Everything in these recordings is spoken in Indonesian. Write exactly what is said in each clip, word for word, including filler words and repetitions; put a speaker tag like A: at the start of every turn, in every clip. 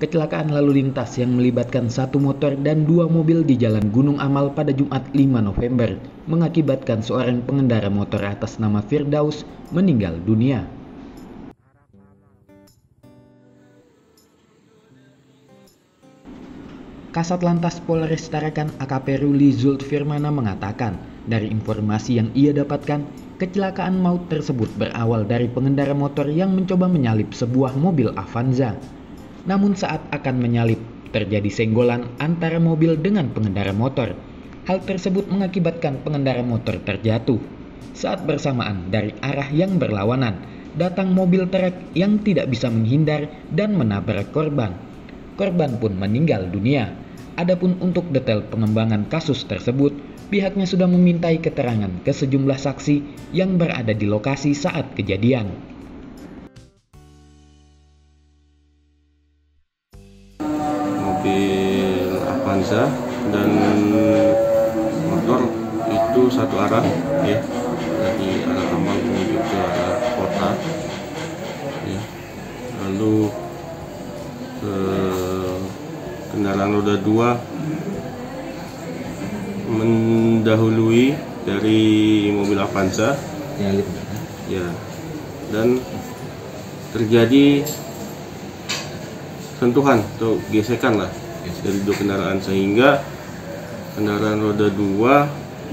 A: Kecelakaan lalu lintas yang melibatkan satu motor dan dua mobil di Jalan Gunung Amal pada Jumat lima November mengakibatkan seorang pengendara motor atas nama Firdaus meninggal dunia. Kasat Lantas Polres Tarakan A K P Ruli Zulfirmana mengatakan, dari informasi yang ia dapatkan, kecelakaan maut tersebut berawal dari pengendara motor yang mencoba menyalip sebuah mobil Avanza. Namun saat akan menyalip, terjadi senggolan antara mobil dengan pengendara motor. Hal tersebut mengakibatkan pengendara motor terjatuh. Saat bersamaan dari arah yang berlawanan, datang mobil truk yang tidak bisa menghindar dan menabrak korban. Korban pun meninggal dunia. Adapun untuk detail pengembangan kasus tersebut, pihaknya sudah memintai keterangan ke sejumlah saksi yang berada di lokasi saat kejadian.
B: Mobil Avanza dan motor itu satu arah, ya, dari arah Amal menuju ke arah kota, ya. Lalu eh, kendaraan roda dua mendahului dari mobil Avanza, ya, dan terjadi sentuhan atau gesekan lah dari dua kendaraan, sehingga kendaraan roda dua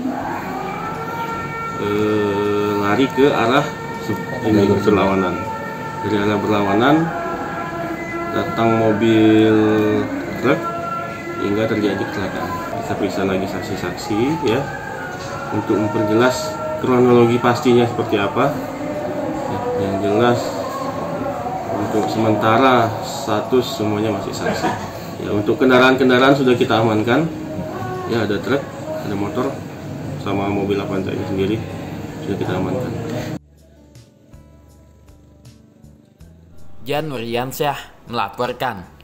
B: eh, lari ke arah ini berlawanan. Dari arah berlawanan datang mobil truk hingga terjadi kecelakaan. Kita periksa lagi saksi-saksi, ya, untuk memperjelas kronologi pastinya seperti apa. Ya, yang jelas untuk sementara status semuanya masih saksi. Ya, untuk kendaraan-kendaraan sudah kita amankan. Ya, ada truk, ada motor, sama mobil Avanza ini sendiri sudah kita amankan.
A: Jan Nuryansyah melaporkan.